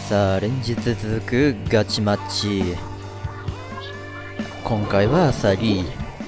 さあ、連日続くガチマッチ。今回はアサリ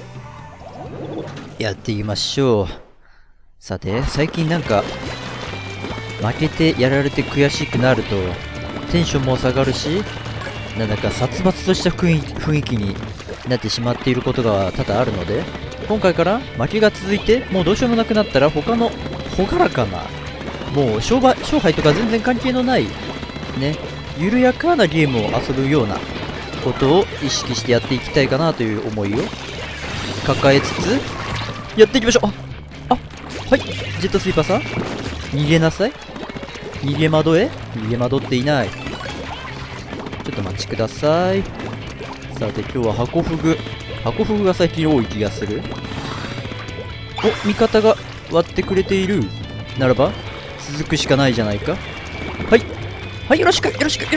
やっていきましょう。さて、最近なんか負けてやられて悔しくなるとテンションも下がるし、なんだか殺伐とした雰囲気になってしまっていることが多々あるので、今回から負けが続いてもうどうしようもなくなったら、他の朗らかな、もう勝敗とか全然関係のないね、緩やかなゲームを遊ぶようなことを意識してやっていきたいかなという思いを抱えつつやっていきましょう。はい、ジェットスイーパーさん、逃げなさい。逃げ惑っていない。ちょっとお待ちください。さて、今日はハコフグが最近多い気がする。お、味方が割ってくれているならば続くしかないじゃないか。はい、よろしく。オッ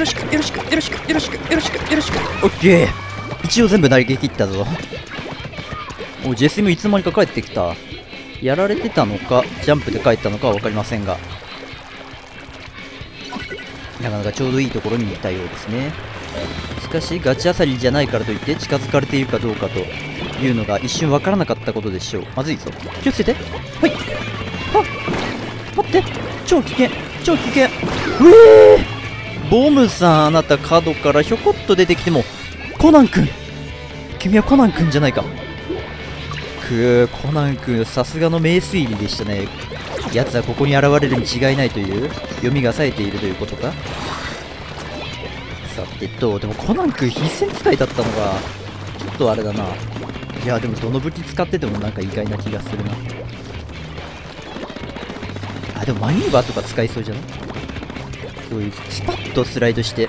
ケー。一応全部投げ切ったぞ。お、ジェスイもいつの間にか帰ってきた。やられてたのかジャンプで帰ったのかは分かりませんが、なかなかちょうどいいところにいたようですね。しかしガチアサリじゃないからといって近づかれているかどうかというのが一瞬分からなかったことでしょう。まずいぞ、気をつけて。はい、待って、超危険。ボムさん、あなた角からひょこっと出てきても、コナン君、君はコナン君じゃないか。コナン君、さすがの名推理でしたね。奴はここに現れるに違いないという読みが冴えているということか。さてと、でもコナン君必戦使いだったのがちょっとあれだな。いやでもどの武器使っててもなんか意外な気がするな。あ、でもマニューバーとか使いそうじゃない？そういうスパッとスライドして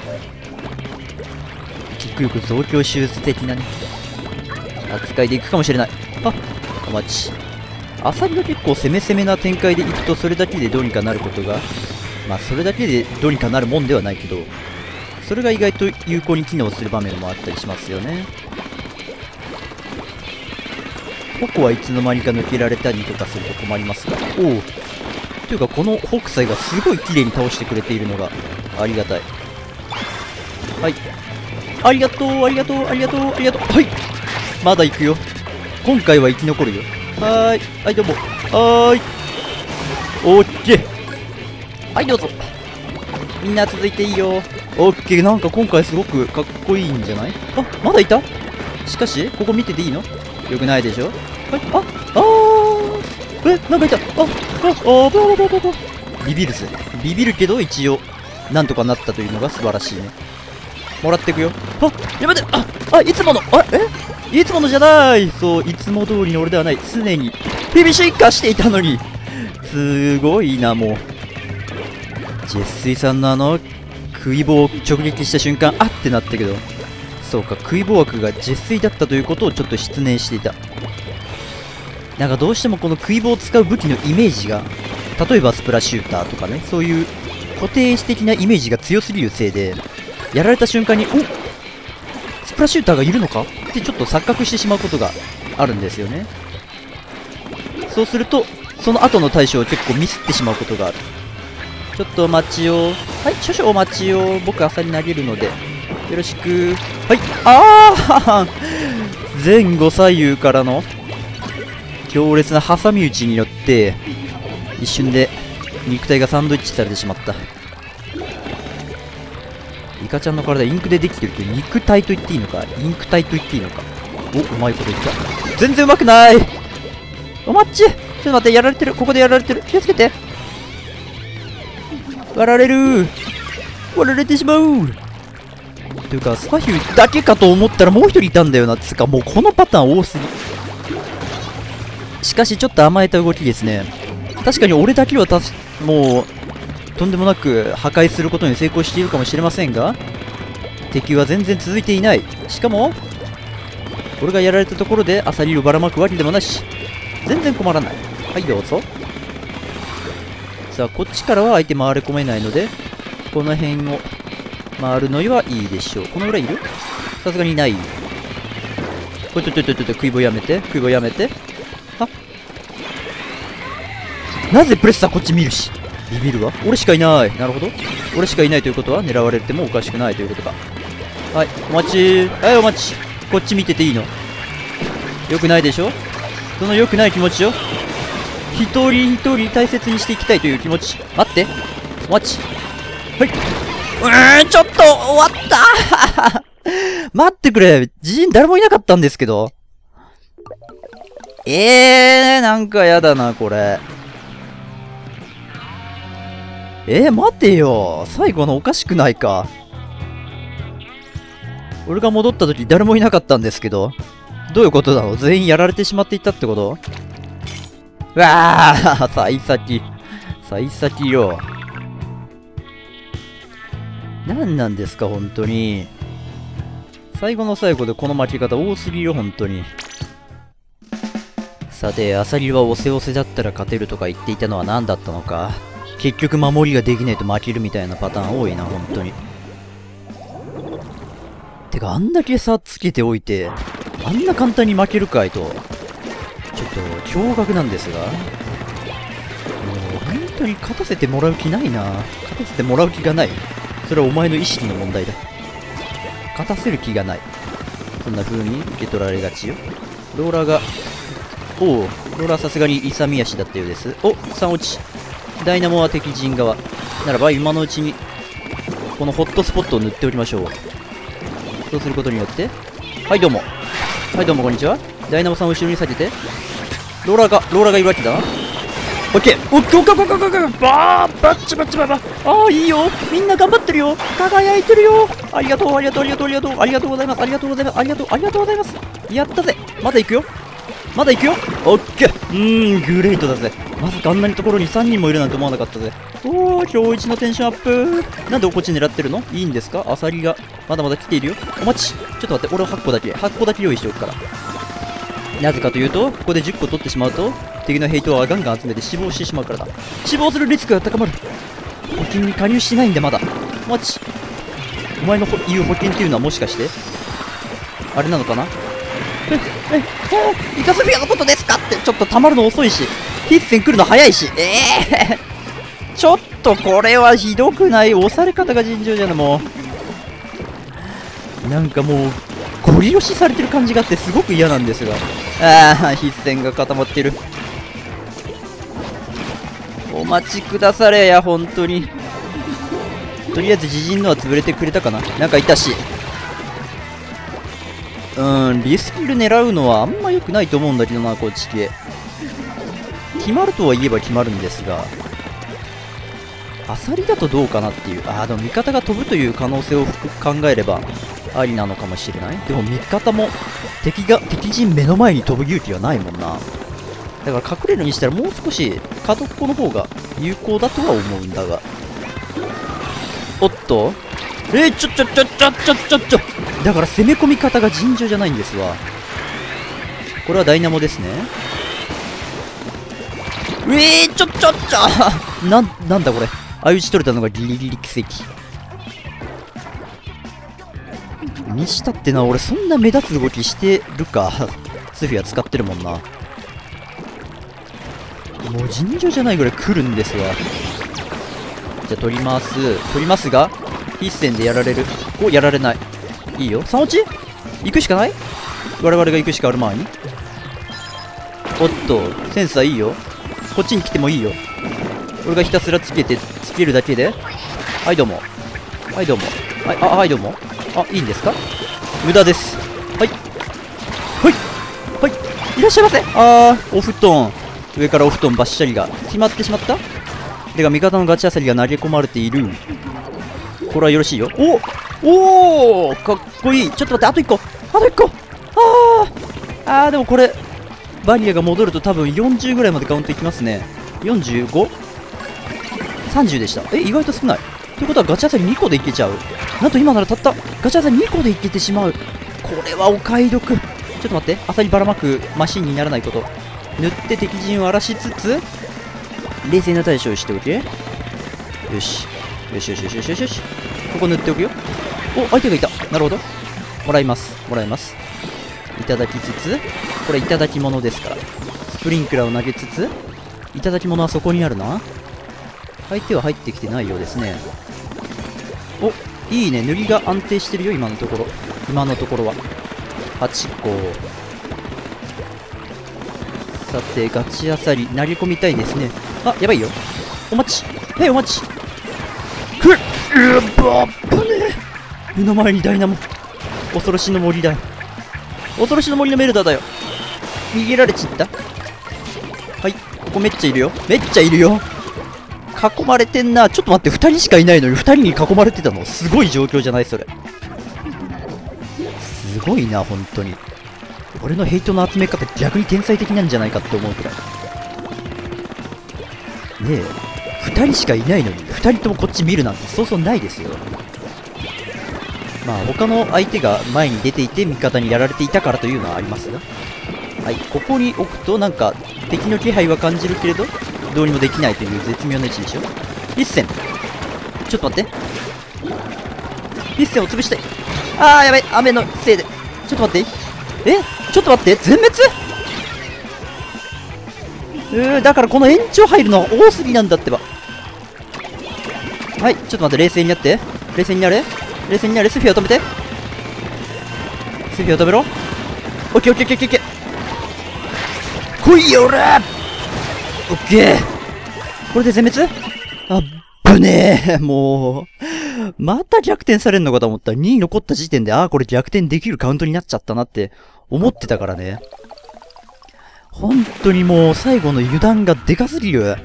キック力増強手術的なね扱いでいくかもしれない。お待ち。アサリが結構攻めな展開でいくと、それだけでどうにかなることが、まあそれだけでどうにかなるもんではないけど、それが意外と有効に機能する場面もあったりしますよね。ホコはいつの間にか抜けられたりとかすると困りますが、おお、というかこの北斎がすごい綺麗に倒してくれているのがありがたい。はい、ありがとう。はい、まだ行くよ。今回は生き残るよ。はい、どうも。オッケー。はい、どうぞ。みんな続いていいよ。オッケー。なんか今回すごくかっこいいんじゃない？まだいた？しかし、ここ見てていいの？よくないでしょ？はい、なんかいた。ビビるけど一応なんとかなったというのが素晴らしいね。もらっていくよ。やめて。いつもの、いつものじゃない。そう、いつも通りの俺ではない。常にヘビ進化していたのに。すごいな。もうジェスイさんの食い棒を直撃した瞬間、ってなったけど、そうか、食い棒枠がジェスイだったということをちょっと失念していた。なんかどうしてもこの食い棒を使う武器のイメージが、例えばスプラシューターとかね、そういう固定的なイメージが強すぎるせいで、やられた瞬間に、スプラシューターがいるのかってちょっと錯覚してしまうことがあるんですよね。そうするとその後の対処を結構ミスってしまうことがある。ちょっとお待ちを。はい、少々お待ちを。僕アサリ投げるのでよろしく。はい、前後左右からの強烈な挟み撃ちによって一瞬で肉体がサンドイッチされてしまった。イカちゃんの体インクでできてるけど、肉体と言っていいのかインク体と言っていいのか。うまいこと言った。全然うまくない。お待ち。ちょっと待って、やられてる。ここでやられてる。気をつけて。割られてしまう。というかスパヒューだけかと思ったらもう一人いたんだよな。つかもうこのパターン多すぎ。しかしちょっと甘えた動きですね。確かに俺だけはもうとんでもなく破壊することに成功しているかもしれませんが、敵は全然続いていない。しかも俺がやられたところでアサリをばらまくわけでもなし、全然困らない。はい、どうぞ。さあ、こっちからは相手回り込めないので、この辺を回るのはいいでしょう。この裏いる？さすがにいない。食い棒やめて。なぜプレッサーこっち見るし。 ビビるわ。俺しかいない。なるほど。俺しかいないということは狙われてもおかしくないということか。はい、お待ち。はい、お待ち。こっち見てていいの？よくないでしょ？その良くない気持ちを一人一人大切にしていきたいという気持ち。待って。お待ち。はい。ちょっと終わった待ってくれ。自陣誰もいなかったんですけど。なんかやだな、これ。待てよ。最後のおかしくないか。俺が戻った時誰もいなかったんですけど。どういうことなの？全員やられてしまっていったってこと？うわー幸先。幸先よ。何なんですか、本当に。最後の最後でこの負け方多すぎよ、本当に。さて、アサリはオセオセだったら勝てるとか言っていたのは何だったのか。結局守りができないと負けるみたいなパターン多いな、本当に。てか、あんだけ差つけておいて、あんな簡単に負けるかいと、ちょっと驚愕なんですが。もう本当に勝たせてもらう気ないな。勝たせてもらう気がない。それはお前の意識の問題だ。勝たせる気がない。そんな風に受け取られがちよ。ローラーが、ローラーさすがに勇み足だったようです。3落ち。ダイナモは敵陣側。ならば今のうちに、このホットスポットを塗っておきましょう。そうすることによって、はいどうも。はいどうもこんにちは。ダイナモさんを後ろに下げて、ローラーがいるわけだな。オッケー。オッケーオッケーオッケーオッケー。バッチバチババ。いいよ。みんな頑張ってるよ。輝いてるよ。ありがとう、ありがとう、ありがとう、ありがとう、ありがとうございます。ありがとうございます。ありがとう、ありがとうございます。やったぜ。まだ行くよ。まだ行くよ。オッケー。グレートだぜ。まさかあんなにところに3人もいるなんて思わなかったぜ。今日一のテンションアップ。なんでこっち狙ってるの？いいんですか？アサリがまだまだ来ているよ。お待ち。ちょっと待って、俺は8個だけ用意しておくから。なぜかというと、ここで10個取ってしまうと、敵のヘイトはガンガン集めて死亡してしまうからだ。死亡するリスクが高まる。保険に加入してないんでまだ。お待ち。お前の言う保険っていうのはもしかして、あれなのかな？イカスフィアのことですかって、ちょっと溜まるの遅いし、ヒッセン来るの早いし、ちょっとこれはひどくない？押され方が尋常じゃない、もう。なんかもう、ゴリ押しされてる感じがあってすごく嫌なんですが。ヒッセンが固まってる。お待ちくだされや、本当に。とりあえず自陣のは潰れてくれたかな。なんかいたし。リスキル狙うのはあんま良くないと思うんだけどな、こっち系。決まるとは言えば決まるんですが、アサリだとどうかなっていう。でも味方が飛ぶという可能性を考えればありなのかもしれない。でも味方も敵陣目の前に飛ぶ勇気はないもんな。だから隠れるにしたらもう少し角っこの方が有効だとは思うんだが。おっと、ちょだから攻め込み方が尋常じゃないんですわ。これはダイナモですね。なんだこれ。相打ち取れたのがギリギリ奇跡にしたってな。俺そんな目立つ動きしてるか。スフィア使ってるもんな。もう尋常じゃないぐらい来るんですわ。じゃあ取りますが、ヒッセンでやられる。やられない。いいよ。3落ち行くしかない。我々が行くしかある前に。おっと、センサーいいよ。こっちに来てもいいよ。俺がひたすらつけるだけで。はいどうも。はいどうも。はいどうも。いいんですか？無駄です。はいいらっしゃいませ。お布団。上からお布団バッシャリが決まってしまった。てか味方のガチアサリが投げ込まれている。これはよろしいよ。かっこいい。ちょっと待って、あと1個。でもこれバリアが戻ると多分40ぐらいまでカウントいきますね。45？30でした。意外と少ない。ということはガチャアサリ2個でいけちゃう。なんと今ならたったガチャアサリ2個でいけてしまう。これはお買い得。ちょっと待って、アサリばらまくマシンにならないこと。塗って敵陣を荒らしつつ冷静な対処をしておけ。よし。ここ塗っておくよ。相手がいた。なるほど。もらいます。いただきつつ、これいただき物ですから。スプリンクラーを投げつつ、いただき物はそこにあるな。 相手は入ってきてないようですね。お、いいね。塗りが安定してるよ、今のところ。今のところは。8個。さて、ガチアサリ、投げ込みたいですね。あ、やばいよ。お待ち。はい、お待ち。ふっ、ぶねえ。目の前にダイナモ。恐ろしの森だよ。恐ろしの森のメルダーだよ。逃げられちった。はい、ここめっちゃいるよ。めっちゃいるよ。囲まれてんな。ちょっと待って、2人しかいないのに2人に囲まれてたの。すごい状況じゃないそれ。すごいな、本当に。俺のヘイトの集め方逆に天才的なんじゃないかって思うくらい。ねえ、2人しかいないのに2人ともこっち見るなんてそうそうないですよ。まあ他の相手が前に出ていて味方にやられていたからというのはありますが、はい、ここに置くとなんか敵の気配は感じるけれどどうにもできないという絶妙な位置でしょ。一戦、ちょっと待って、一戦を潰したい。あーやばい、雨のせいで。ちょっと待って、ちょっと待って、全滅。だからこの延長入るのは多すぎなんだってば。はい、ちょっと待って、冷静になって、冷静になれ、冷静になれ。スフィアを止めて、スフィアを止めろ。オッケーオッケーオッケーオッケー、来いよら。オッケー、これで全滅。あっぶねえ、もうまた逆転されるのかと思ったら2位残った時点で、ああこれ逆転できるカウントになっちゃったなって思ってたからね。本当にもう最後の油断がでかすぎる。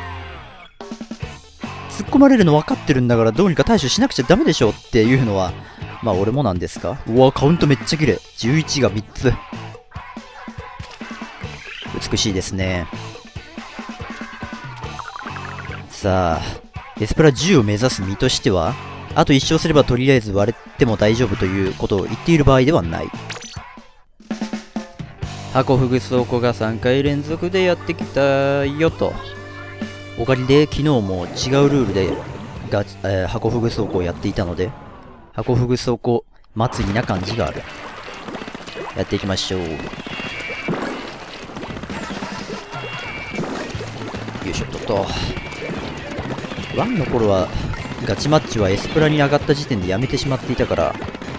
突っ込まれるの分かってるんだからどうにか対処しなくちゃダメでしょっていうのは、まあ俺もなんですか。うわ、カウントめっちゃ綺麗。11が3つ。美しいですね。さあ、エスプラ10を目指す身としては、あと1勝すればとりあえず割れても大丈夫ということを言っている場合ではない。箱フグ倉庫が3回連続でやってきたよと。おかげで昨日も違うルールで箱フグ倉庫をやっていたので、箱フグ倉庫祭りな感じがある。やっていきましょう。よいしょっと。1の頃はガチマッチはエスプラに上がった時点でやめてしまっていたから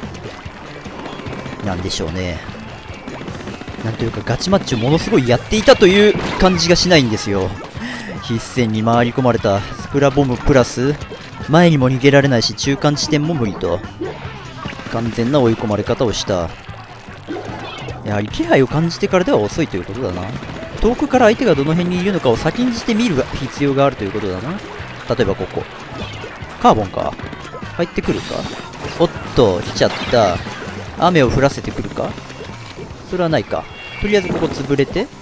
なんでしょうね。なんというかガチマッチをものすごいやっていたという感じがしないんですよ。必戦に回り込まれたスプラボムプラス前にも逃げられないし中間地点も無理と完全な追い込まれ方をした。やはり気配を感じてからでは遅いということだな。遠くから相手がどの辺にいるのかを先んじて見る必要があるということだな。例えばここカーボンか入ってくるか。おっと来ちゃった。雨を降らせてくるか。それはないか。とりあえずここ潰れて、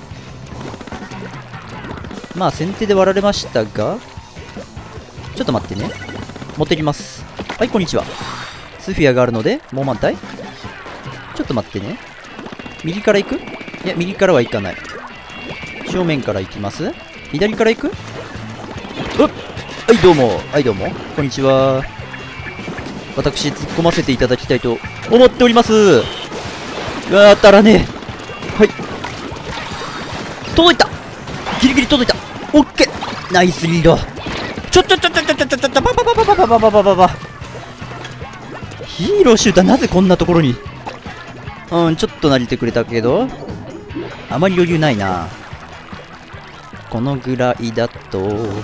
まあ先手で割られましたが、ちょっと待ってね、持ってきます。はい、こんにちは。スフィアがあるのでもう満タイ。ちょっと待ってね、右から行く。いや右からは行かない。正面から行きます。左から行く。うっ、はいどうも、はいどうも、こんにちは。私突っ込ませていただきたいと思っております。うわー当たらねえ。はい、届いた。ギリギリ届いた。オッケー、ナイスリード。ちょバババババババババババ。ヒーローシューターなぜこんなところに。ちょっと慣れてくれたけどあまり余裕ないな。このぐらいだと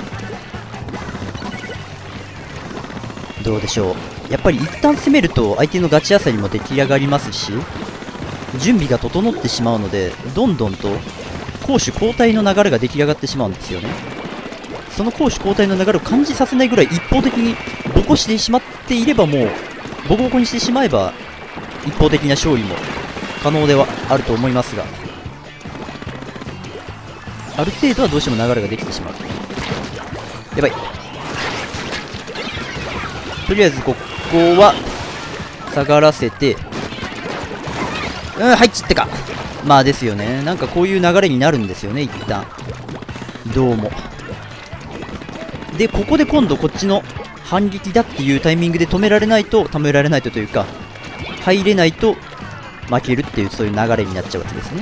どうでしょう。やっぱり一旦攻めると相手のガチアサリも出来上がりますし準備が整ってしまうので、どんどんと攻守交代の流れが出来上がってしまうんですよね。その攻守交代の流れを感じさせないぐらい一方的にボコしてしまっていれば、もうボコボコにしてしまえば一方的な勝利も可能ではあると思いますが、ある程度はどうしても流れができてしまう。やばい。とりあえずここは下がらせて、はいっちってか。まあですよね、なんかこういう流れになるんですよね一旦。どうもで、ここで今度こっちの反撃だっていうタイミングで止められないとというか入れないと負けるっていう、そういう流れになっちゃうわけですね。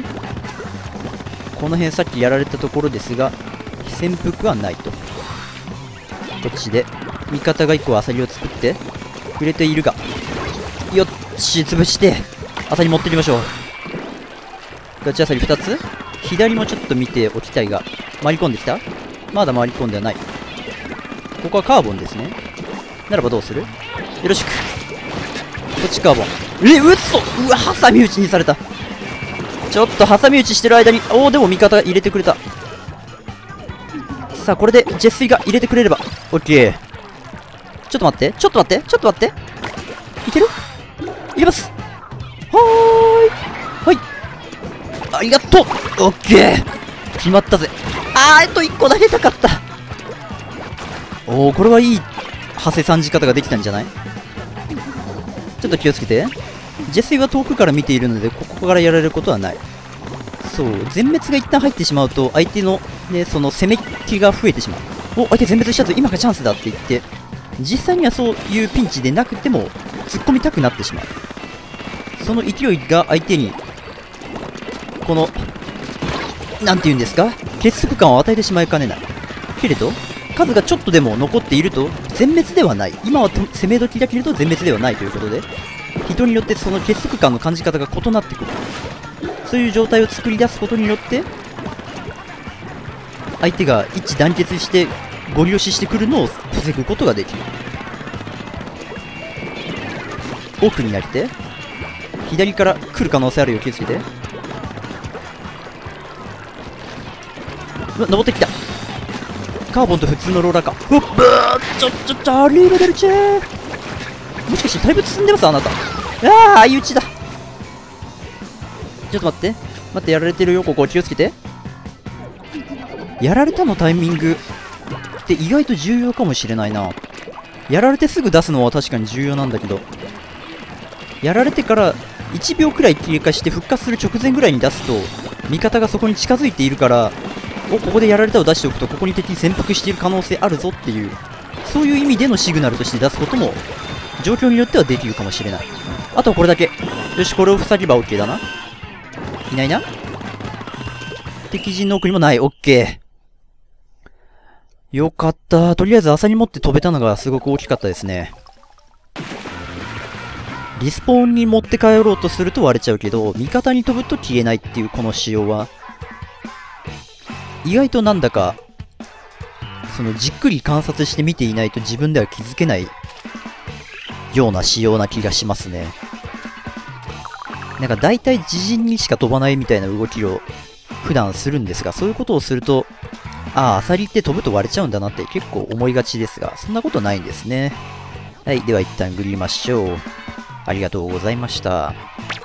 この辺さっきやられたところですが潜伏はないと。 こっちで味方が1個アサリを作ってくれているが、よっし、潰してアサリ持ってきましょう。ガチアサリ2つ。左もちょっと見ておきたいが、回り込んできた？まだ回り込んではない。ここはカーボンですね。ならばどうする？よろしく。こっちカーボン。うっそ、うわ、挟み撃ちにされた。ちょっと挟み撃ちしてる間に、おお、でも味方入れてくれた。さあ、これでジェスイが入れてくれればオッケー。ちょっと待って、ちょっと待って、ちょっと待って。いける？入れます。はーい。はい。ありがとう。オッケー。決まったぜ。1個投げたかった。おお、これはいい派生さんじ方ができたんじゃない？ちょっと気をつけて。ジェスイは遠くから見ているので、ここからやられることはない。そう、全滅が一旦入ってしまうと、相手のね、その攻め気が増えてしまう。お、相手全滅したぞ、今がチャンスだって言って、実際にはそういうピンチでなくても、突っ込みたくなってしまう。その勢いが相手に、この、なんて言うんですか、結束感を与えてしまいかねない。けれど、数がちょっとでも残っていると、全滅ではない。今は攻め時だけれど全滅ではないということで、人によってその結束感の感じ方が異なってくる。そういう状態を作り出すことによって、相手が一致団結してゴリ押ししてくるのを防ぐことができる。奥になりて、左から来る可能性あるよ、気をつけて。登ってきた。カーボンと普通のローラーか。うっばー、ちょ、ありーレベルチェー。もしかしてだいぶ進んでますあなた。相打ちだ。ちょっと待って、やられてるよ、ここ気をつけて。やられたのタイミングって意外と重要かもしれないな。やられてすぐ出すのは確かに重要なんだけど、やられてから1秒くらい経過して復活する直前ぐらいに出すと、味方がそこに近づいているから、ここでやられたを出しておくと、ここに敵潜伏している可能性あるぞっていう、そういう意味でのシグナルとして出すことも、状況によってはできるかもしれない。あとはこれだけ。よし、これを塞げば OK だな。いないな。敵陣の奥にもない。OK。よかった。とりあえず朝に持って飛べたのがすごく大きかったですね。リスポーンに持って帰ろうとすると割れちゃうけど、味方に飛ぶと消えないっていうこの仕様は、意外となんだか、そのじっくり観察して見ていないと自分では気づけないような仕様な気がしますね。なんか大体自陣にしか飛ばないみたいな動きを普段するんですが、そういうことをすると、アサリって飛ぶと割れちゃうんだなって結構思いがちですが、そんなことないんですね。はい、では一旦グリりましょう。ありがとうございました。